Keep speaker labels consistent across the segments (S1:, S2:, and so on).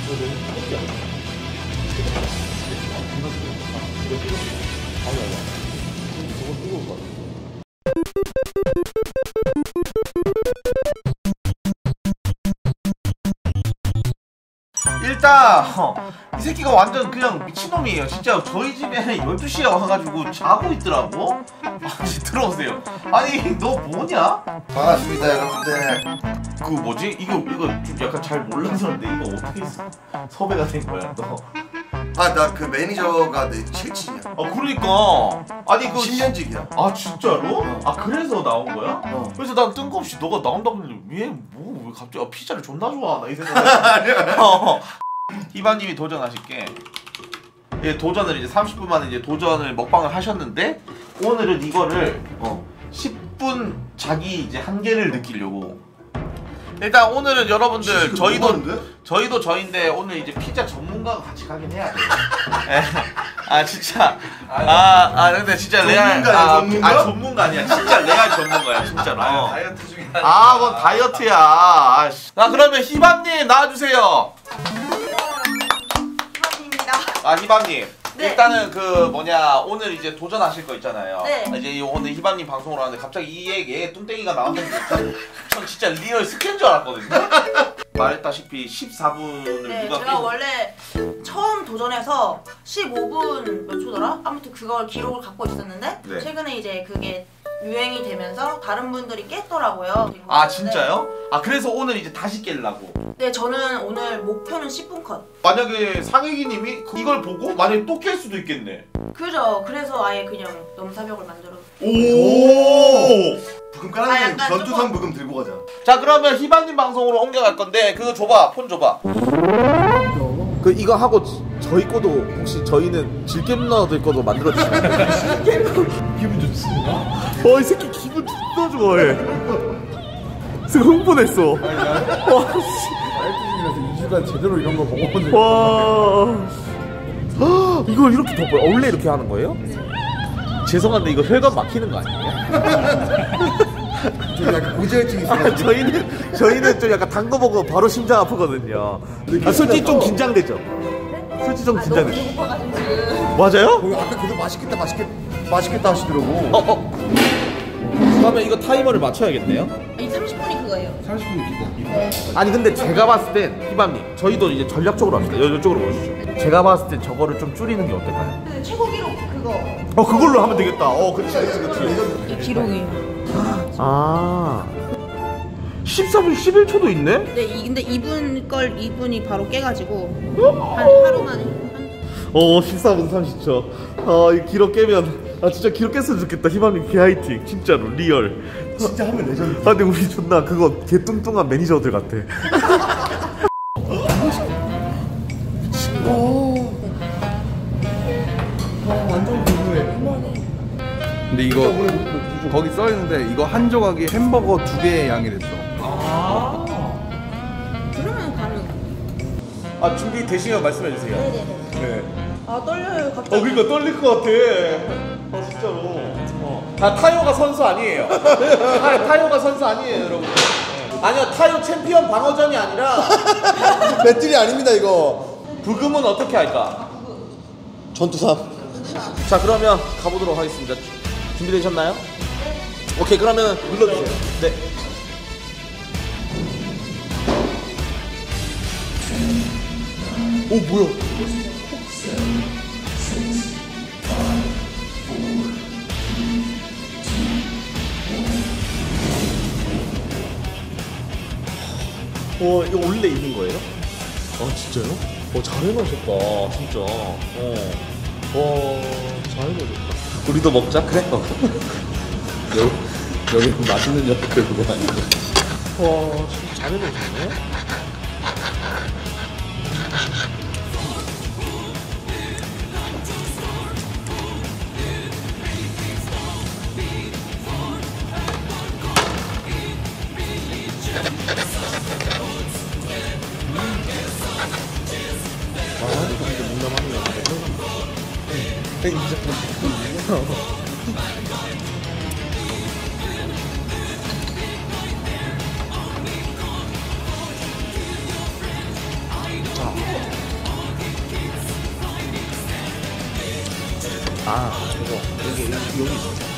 S1: 일단 이 새끼가 완전 그냥 미친놈이에요. 진짜 저희 집에 12시에 와가지고 자고 있더라고. 아니 들어오세요. 아니 너 뭐냐?
S2: 반갑습니다 여러분들.
S1: 그 뭐지? 이거 좀 약간 잘 몰라서인데 이거 어떻게 섭외가 된 거야 너?
S2: 아 나 그 매니저가 내 실친이야.
S1: 그러니까 아니 그
S2: 10년직이야.
S1: 아 진짜로? 아 그래서 나온 거야? 그래서 난 뜬금없이 너가 나온다고 했는데 왜 갑자기 피자를 존나 좋아하나 이 생각. 희바님이 도전하실게. 예, 도전을 이제 30분 만에 이제 도전을 먹방을 하셨는데 오늘은 이거를 10분 자기 이제 한계를 느끼려고. 일단 오늘은 여러분들 저희도 저인데 오늘 이제 피자 전문가가 같이 가긴 해야 돼. 아 진짜 근데 진짜 레알 전문가 아니야. 진짜 레알 전문가야 진짜로.
S2: 다이어트 중에
S1: 뭐 다이어트야. 자 그러면 희밤님 나와주세요. 희밤님. 네. 일단은 그 뭐냐 오늘 이제 도전하실 거 있잖아요.
S3: 네.
S1: 이제 오늘 희밤님 방송으로 하는데 갑자기 이 얘기에 뚱땡이가 나왔는데 전 진짜 리얼 스캔 줄 알았거든요. 말했다시피 14분을
S3: 네,
S1: 누가
S3: 제가 원래 처음 도전해서 15분 몇 초더라? 아무튼 그걸 기록을 갖고 있었는데
S1: 네.
S3: 최근에 이제 그게 유행이 되면서 다른 분들이 깼더라고요.
S1: 아 진짜요? 아 그래서 오늘 이제 다시 깰라고?
S3: 네, 저는 오늘 목표는 10분 컷.
S1: 만약에 상혜기님이 이걸 보고 만약에 또 깰 수도 있겠네.
S3: 그죠. 그래서 아예 그냥 넘사벽을 만들어.
S1: 오.
S2: 부금 깔아주면 전투상 부금 들고 가자.
S1: 자 그러면 희방님 방송으로 옮겨갈 건데 그거 줘봐. 폰 줘봐.
S4: 그 이거 하고 저희 거도 혹시 저희는 질겜 누나들 거도 만들어 주시면 기분 좋습니다. 이 새끼 기분 진짜 좋아해. 지금 흥분했어.
S5: 다이어트 중이라서 2주간 제대로 이런 거 먹어본 적이
S4: 와. 이걸 이렇게 덮어요? 원래 이렇게 하는 거예요? 죄송한데 이거 혈관 막히는 거 아니에요?
S5: 좀 약간 고지혈증이 있어요.
S4: 저희는 좀 약간 단 거 먹으면 바로 심장 아프거든요. 솔직히 좀 긴장되죠? 솔직히 좀 긴장되죠?
S3: 배고파가지고 지금.
S4: 맞아요?
S5: 아까 계속 맛있겠다 하시더라고.
S4: 그러면 이거 타이머를 맞춰야겠네요?
S3: 아니 30분이 그거예요.
S5: 30분 기본.
S4: 아니 근데 제가 봤을 땐 희밤님 저희도 이제 전략적으로 합시다. 이쪽으로 오시죠. 제가 봤을 땐 저거를 좀 줄이는 게 어떨까요?
S3: 그 최고 기록 그거.
S4: 그걸로 하면 되겠다. 그치.
S3: 이 기록이에요.
S4: 14분 11초도 있네?
S3: 네, 근데 2분이 바로 깨가지고 한 하루 만에
S4: 14분 30초. 이 기록 깨면 진짜 기록 깼으면 좋겠다. 희망님 개하이팅 진짜로 리얼.
S5: 진짜 하면 레전드.
S4: 근데 우리 존나 그거 개뚱뚱한 매니저들 같아.
S5: 완전 궁금해.
S6: 근데 이거 거기 써있는데 이거 한 조각이 햄버거 2개의 양이 됐어.
S3: 그러면 가능.
S4: 준비되시면 말씀해주세요.
S3: 네네네.
S4: 네.
S3: 떨려요 갑자기.
S4: 그러니까 떨릴 것 같아. 진짜로. 타요가 선수 아니에요. 타요가 선수 아니에요, 여러분. 아니요, 타요 챔피언 방어전이 아니라
S5: 배틀이 아닙니다 이거.
S4: 부금은 어떻게 할까?
S5: 전투삼.
S4: 자, 그러면 가보도록 하겠습니다. 준비되셨나요? 오케이, 그러면 눌러주세요. 네. 뭐야? 이거 원래 있는 거예요? 진짜요? 잘해놓으셨다, 진짜. 잘해놓으셨다. 우리도 먹자, 그래?
S6: 여기 맛있는 녀석들 그거 아니고.
S4: 진짜 잘해놓으셨네? 아 저거 여기 있어.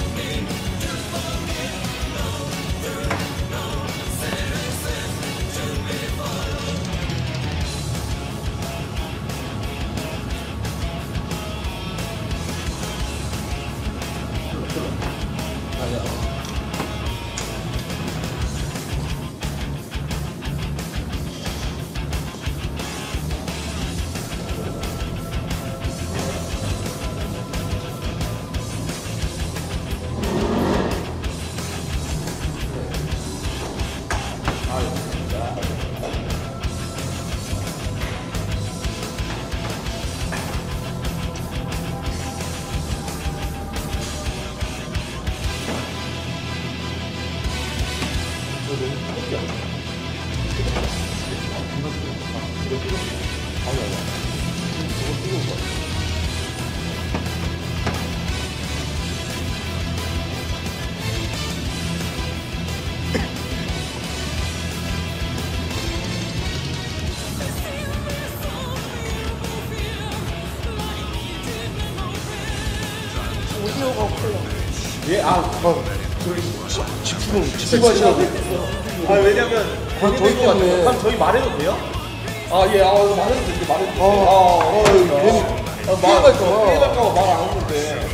S3: 오디오가 없어요.
S4: 예, 저기 집중하시라고. 아 왜냐면
S5: 저희 때문에.
S4: 그럼 저희 말해도 돼요? 아 예, 이거 말해도 돼, 말해도 돼.
S5: 괜히 피해가 있어.
S4: 피해갈까봐 말 안 했는데.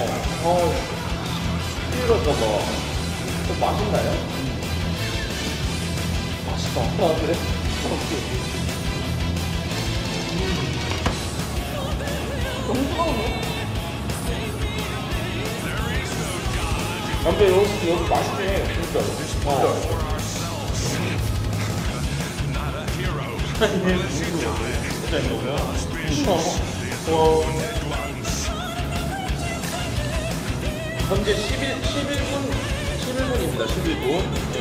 S4: 피해갈까봐. 좀 맛있나요? 맛있다. 아 그래?
S3: 너무 뜨거운데?
S4: 근데 여기 맛있네. 진짜. 현재 11분입니다. 11분.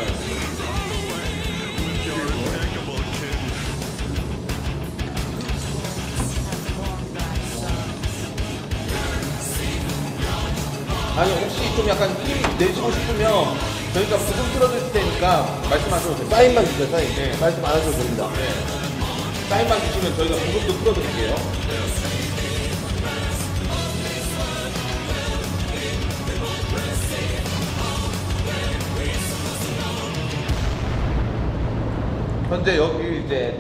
S4: 아니 혹시 좀 약간 힘 내시고 싶으면 저희가 부금 틀어드릴 테니까 말씀하셔도 됩니다.
S5: 사인만 주세요, 사인.
S4: 네.
S5: 말씀 안 하셔도 됩니다.
S4: 사인만 주시면 저희가 부금도 틀어드릴게요. 현재 여기 이제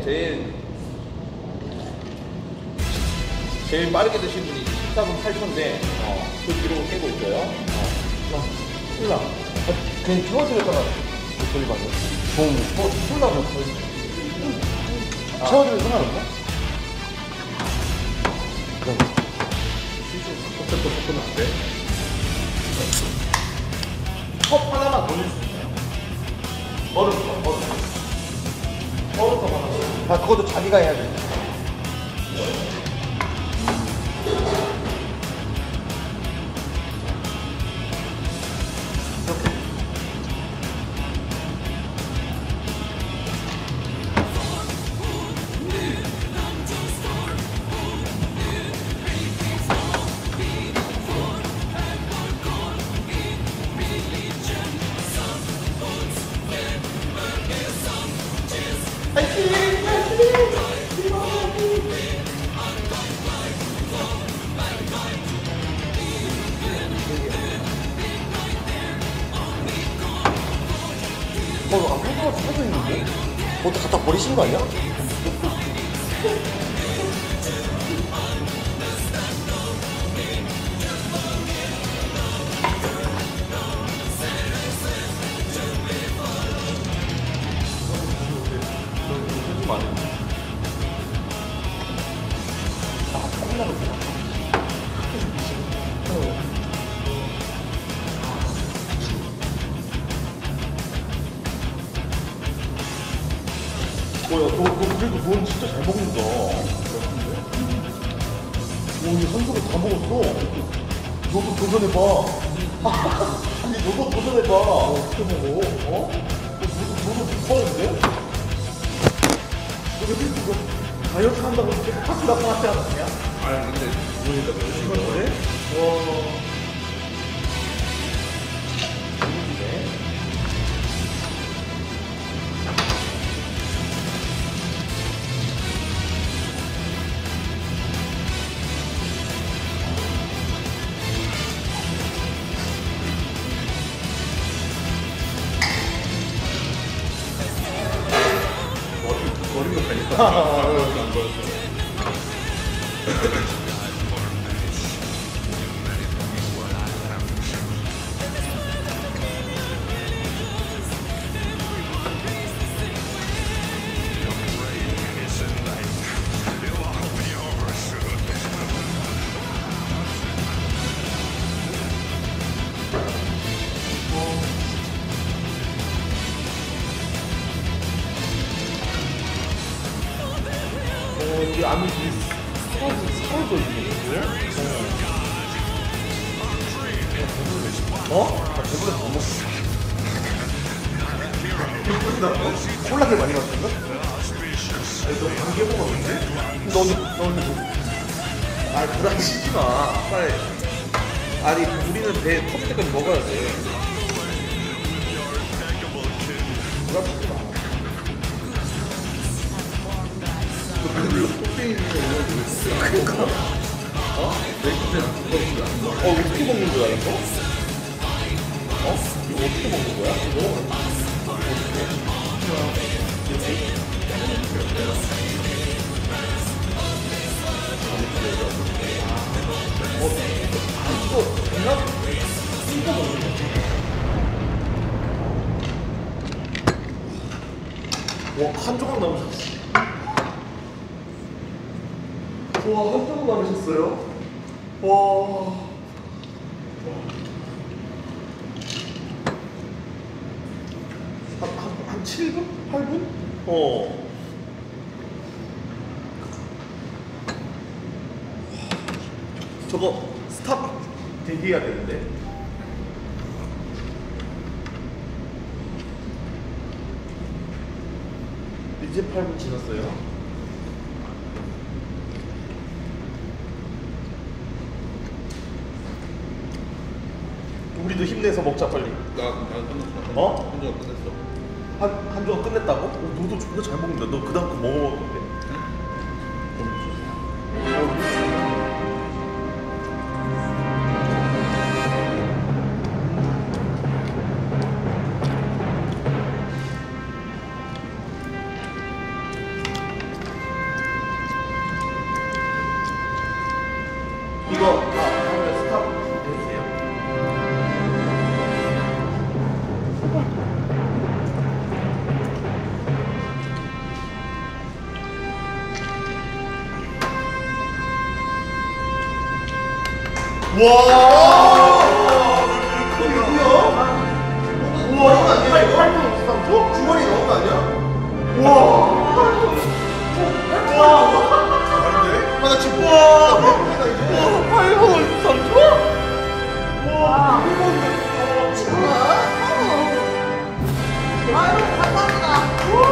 S4: 제일 빠르게 드신 분이 14분 8초인데 그 기록을 깨고 있어요.
S5: 콜라. 그냥 채워드렸다가 목소리 봐요. 콜라가 채워드려도 상관없나? 그럼.
S4: 컵부터 섞으면 안 돼? 컵 하나만 더 줄 수 있나요? 얼음컵 하나.
S5: 아, 그것도 자기가 해야 돼. 안 풀어서 사져 있는데? 어디 갖다 버리신 거 아니야?
S4: 뭐야, 너 그래도 넌 진짜 잘 먹는다. 오, 이 한국을 다 먹었어. 너도 도전해봐. 아니, 너도 도전해봐. 어떻게 먹어? 어? 너도 못하는데? 너 왜 이거 다이어트 한다고 이렇게 파트라고 하지 않았냐? 아니, 근데 보니까 너무 그래?
S5: 버리면 가니까. 우리 안에 서울도 있네. 어? 아, 배불러 못 먹어. 배불러다고? 콜라를 많이 마셨나? 아니, 너 감기 먹었는데? 너는
S4: 아 부담치지 마. 빨리. 아니 우리는 배 터질 때까지 먹어야 돼.
S5: 부담치지 마. 그러니까. 어?
S4: 어떻게 먹는 거야 이거? 어? 이거 어떻게 먹는 거야?
S5: 와, 한 조각 남으셨어. 와, 한 조각 남으셨어요? 와. 한 7분? 8분?
S4: 어. 저거 스탑 대기해야 되는데.
S5: 이제 8분 지났어요.
S4: 우리도 힘내서 먹자 빨리.
S6: 나 끝났어.
S4: 어?
S6: 한 조각 끝냈어.
S4: 한 조각 끝냈다고? 너도 존나 잘 먹는다. 너 그다음 거 먹어볼 건데. 이거 하면 스탑 해주세요.
S2: 주머니 넣은 거 아니야? 아, 나 지금
S3: 아유 감사합니다.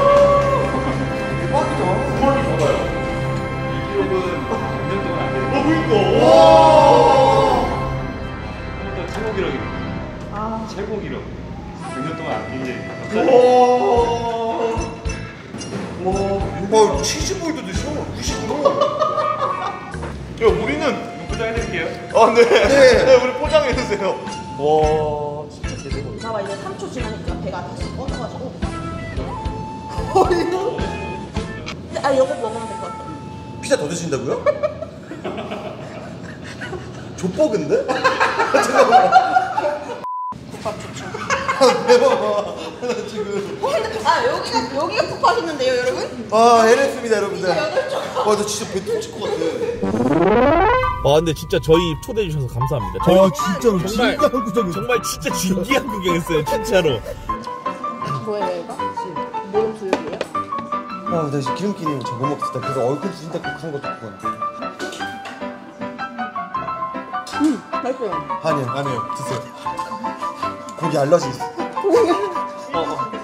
S1: 최고 기록입니다. 최고 기록. 100년 동안 안 빈
S2: 와, 치즈볼도 드셔. 90%.
S4: 야 우리는
S1: 포장해드릴게요.
S4: 아 네.
S2: 네.
S4: 네 우리 포장해 주세요. 와 진짜 제대로.
S3: 봐봐 이제 3초 지나니까 배가 다시 꺼져가지고. 어이구. 아 이거 먹으면 될 것 같아.
S2: 피자 더 드신다고요? 족보근데?
S3: 국밥 좋죠.
S2: 나 지금.
S3: 아 여기가 푹 빠졌는데요 여러분?
S2: 아, 해냈습니다, 여러분들.
S3: 이제 8쪽.
S2: 와, 나 진짜 배 터질 것 같아.
S4: 와 근데 진짜 저희 초대해 주셔서 감사합니다.
S2: 진짜로.
S4: 정말
S2: 구경이.
S4: 정말 진짜 진기한 구경했어요 진짜로.
S3: 뭐예요 이거? 모름 두육이에요?
S2: 아, 나 지금 기름기는 잘못 먹겠다. 그래서 얼큰 순댓국 한 것도 그건.
S3: 맛있어요.
S2: 아니요, 드세요. 고기 알러지 있어.
S4: 어.